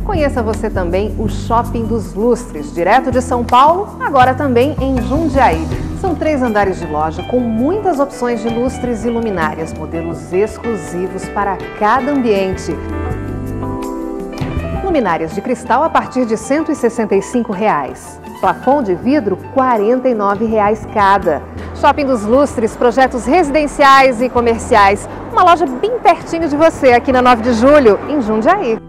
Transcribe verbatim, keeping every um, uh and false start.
Conheça você também o Shopping dos Lustres, direto de São Paulo, agora também em Jundiaí. São três andares de loja com muitas opções de lustres e luminárias, modelos exclusivos para cada ambiente. Luminárias de cristal a partir de cento e sessenta e cinco reais. Plafond de vidro, quarenta e nove reais cada. Shopping dos Lustres, projetos residenciais e comerciais. Uma loja bem pertinho de você, aqui na nove de julho, em Jundiaí.